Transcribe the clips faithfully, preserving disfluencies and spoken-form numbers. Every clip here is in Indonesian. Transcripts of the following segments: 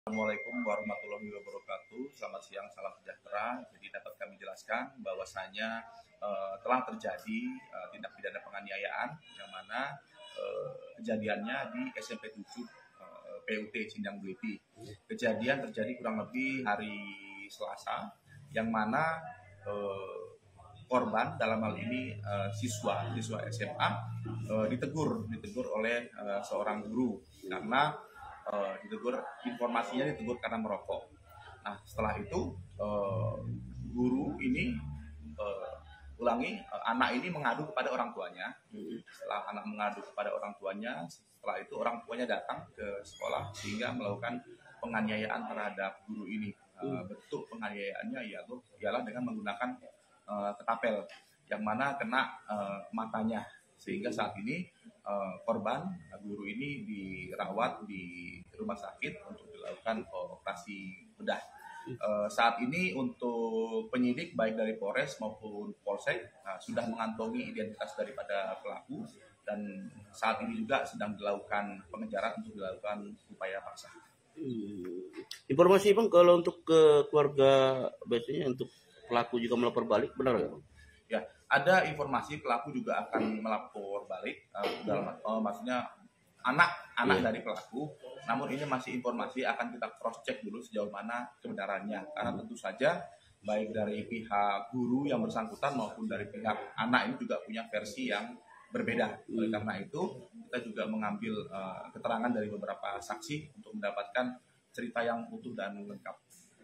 Assalamualaikum warahmatullahi wabarakatuh. Selamat siang, salam sejahtera. Jadi dapat kami jelaskan bahwasanya uh, telah terjadi uh, tindak pidana penganiayaan yang mana uh, kejadiannya di S M P tujuh uh, P U T Sindang Beliti. Kejadian terjadi kurang lebih hari Selasa, yang mana uh, korban dalam hal ini uh, siswa siswa S M A uh, ditegur ditegur oleh uh, seorang guru karena uh, ditegur informasinya ditegur karena merokok. Nah, setelah itu uh, guru ini uh, ulangi uh, anak ini mengadu kepada orang tuanya. Setelah anak mengadu kepada orang tuanya, setelah itu orang tuanya datang ke sekolah sehingga melakukan penganiayaan terhadap guru ini. Uh, bentuk penganiayaannya yaitu ialah dengan menggunakan uh, ketapel yang mana kena uh, matanya, sehingga saat ini uh, korban guru ini dirawat di rumah sakit untuk dilakukan operasi bedah. Uh, saat ini untuk penyidik baik dari Polres maupun Polsek uh, sudah mengantongi identitas daripada pelaku, dan saat ini juga sedang dilakukan pengejaran untuk dilakukan upaya paksa. Hmm. Informasi Bang, kalau untuk ke keluarga biasanya untuk pelaku juga melapor balik, benar nggak Bang? Ya, ada informasi pelaku juga akan melapor balik, uh, dalam uh, maksudnya anak-anak yeah. dari pelaku. Namun ini masih informasi, akan kita cross check dulu sejauh mana kebenarannya, karena tentu saja baik dari pihak guru yang bersangkutan maupun dari pihak anak ini juga punya versi yang berbeda. Oleh karena itu kita juga mengambil uh, keterangan dari beberapa saksi untuk mendapatkan cerita yang utuh dan lengkap.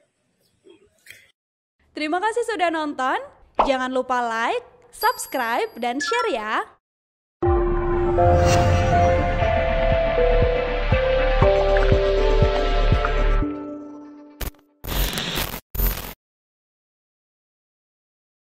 Terima kasih sudah nonton. Jangan lupa like, subscribe, dan share ya.